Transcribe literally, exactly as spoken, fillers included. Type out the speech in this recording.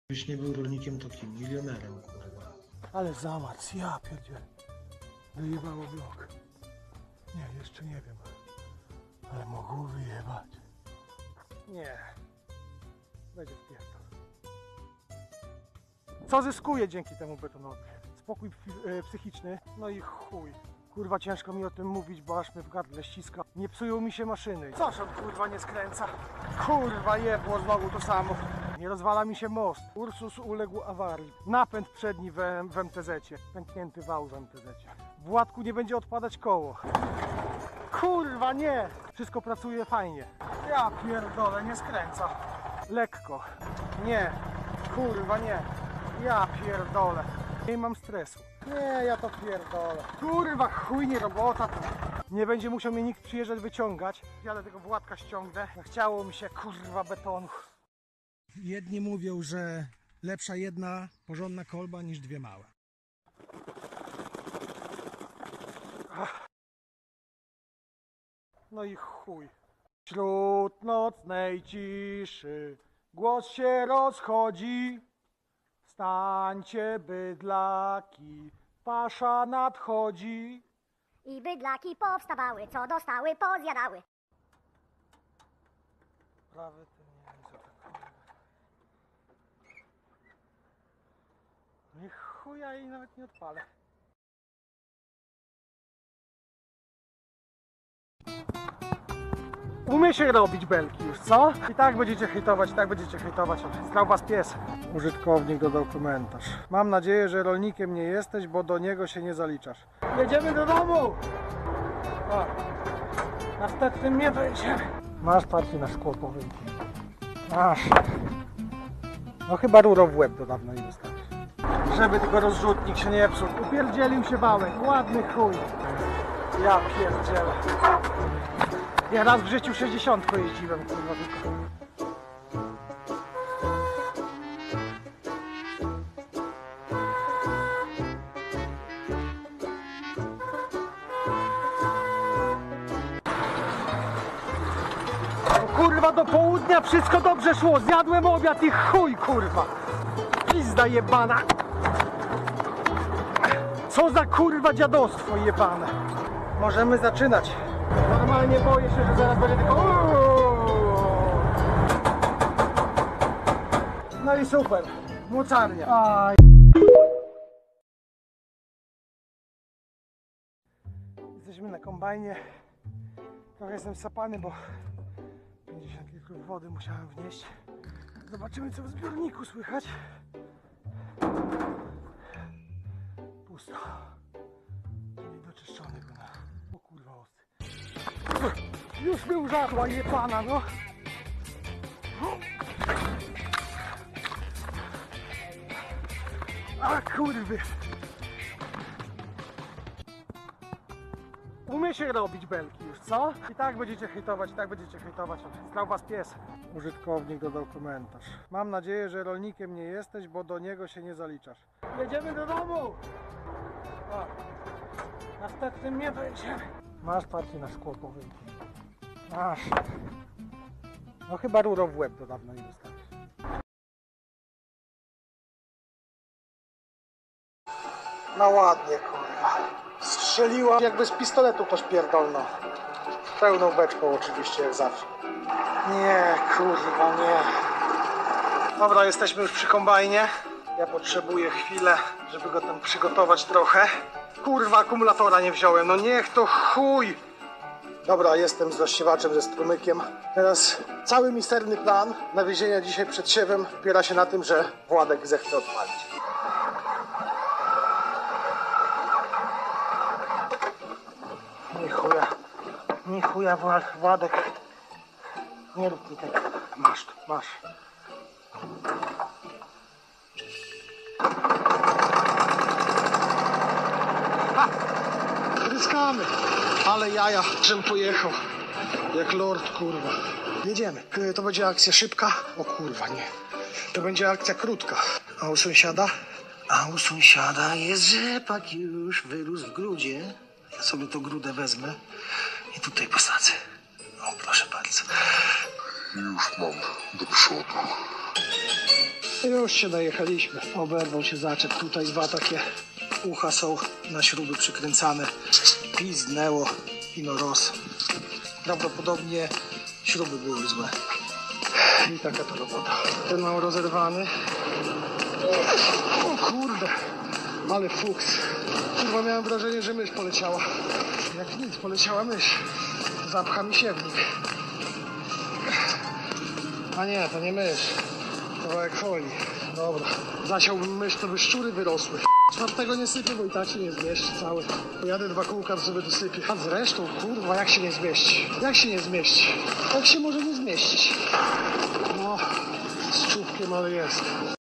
Gdybyś nie był rolnikiem, to kim? Milionerem, kurwa. Ale zamarz, ja pierdzielę. Wyjebało blok. Nie, jeszcze nie wiem. Ale mogło wyjebać. Nie. Będzie wpierdol. Co zyskuję dzięki temu betonowi? Spokój e, psychiczny, no i chuj. Kurwa, ciężko mi o tym mówić, bo aż mnie w gardle ściska. Nie psują mi się maszyny. Coś on kurwa nie skręca. Kurwa, jebło znowu to samo. Nie rozwala mi się most. Ursus uległ awarii. Napęd przedni w, w em te zecie. Pęknięty wał w em te zecie. W Władku nie będzie odpadać koło. Kurwa, nie! Wszystko pracuje fajnie. Ja pierdolę, nie skręca. Lekko. Nie. Kurwa, nie. Ja pierdolę. Nie mam stresu. Nie, ja to pierdolę. Kurwa, chujnie robota. Nie będzie musiał mnie nikt przyjeżdżać wyciągać. Ja tego Władka ściągnę. Chciało mi się, kurwa, betonu. Jedni mówią, że lepsza jedna porządna kolba niż dwie małe. No i chuj. Wśród nocnej ciszy głos się rozchodzi. Wstańcie, bydlaki, pasza nadchodzi. I bydlaki powstawały, co dostały, pozjadały. Prawy to nie wiem, co to kurwa. Nie chuja jej nawet nie odpalę. Umie się robić belki już, co? I tak będziecie hejtować, i tak będziecie hejtować. Znał was pies. Użytkownik dodał komentarz. Mam nadzieję, że rolnikiem nie jesteś, bo do niego się nie zaliczasz. Jedziemy do domu! O, następnym nie dojedziemy. Masz parcie na szkło powinki. Masz. No chyba rurą w łeb do dawna nie dostałeś. Żeby tylko rozrzutnik się nie psuł. Upierdzielił się wałek, ładny chuj. Ja pierdzielę. Ja raz w życiu sześćdziesiątką jeździłem, kurwa, tylko. O, kurwa, do południa wszystko dobrze szło. Zjadłem obiad i chuj, kurwa. Pizda jebana. Co za kurwa dziadostwo jebane. Możemy zaczynać. Normalnie boję się, że zaraz będzie tylko... No i super. Mocarnia. Aj. Jesteśmy na kombajnie. Trochę jestem sapany, bo pięćdziesiąt litrów wody musiałem wnieść. Zobaczymy, co w zbiorniku słychać. Pusto. Nie doczyszczony go na... O kurwa, ostry. Już był żadła jebana, no. A kurwy. Umie się robić belki już, co? I tak będziecie hejtować, i tak będziecie hejtować. Znał was pies. Użytkownik dodał komentarz. Mam nadzieję, że rolnikiem nie jesteś, bo do niego się nie zaliczasz. Jedziemy do domu! O, następnym nie dojedziemy. Masz parcie na szkło powinki. Masz. No chyba rurą w łeb do dawna nie dostałeś. No ładnie, kurwa. Strzeliła jakby z pistoletu ktoś pierdolno. Pełną beczką oczywiście, jak zawsze. Nie, kurwa, nie. Dobra, jesteśmy już przy kombajnie. Ja potrzebuję chwilę, żeby go tam przygotować trochę. Kurwa, akumulatora nie wziąłem, no niech to chuj! Dobra, jestem z rozsiewaczem, ze strumykiem. Teraz cały misterny plan nawiezienia dzisiaj przed siewem opiera się na tym, że Władek zechce odpalić. Nie chuja, nie chuja, Władek. Nie rób mi tego. Masz, masz. Ryskamy, ale jaja, żem pojechał jak lord, kurwa. Jedziemy. To będzie akcja szybka? O kurwa, nie. To będzie akcja krótka. A u sąsiada? A u sąsiada jest rzepak już, wyrósł w grudzie. Ja sobie tą grudę wezmę i tutaj posadzę. O, proszę bardzo. Już mam do przodu. Już się dojechaliśmy. Oberwał się zaczep. Tutaj dwa takie ucha są na śruby przykręcane. Pizdnęło ino roz. Prawdopodobnie śruby były złe. I taka to robota. Ten mam rozerwany. O kurde, ale fuks. Kurwa, miałem wrażenie, że mysz poleciała. Jak nic, poleciała mysz. Zapcha mi siewnik. A nie, to nie mysz. Kawałek folii. Dobra. Zasiałbym mysz, to by szczury wyrosły. Czwartego nie sypię, bo i tak się nie zmieści cały. Pojadę dwa kółka, to sobie dosypię. A zresztą, kurwa, jak się nie zmieści? Jak się nie zmieści? Jak się może nie zmieścić? No, z czubkiem, ale jest.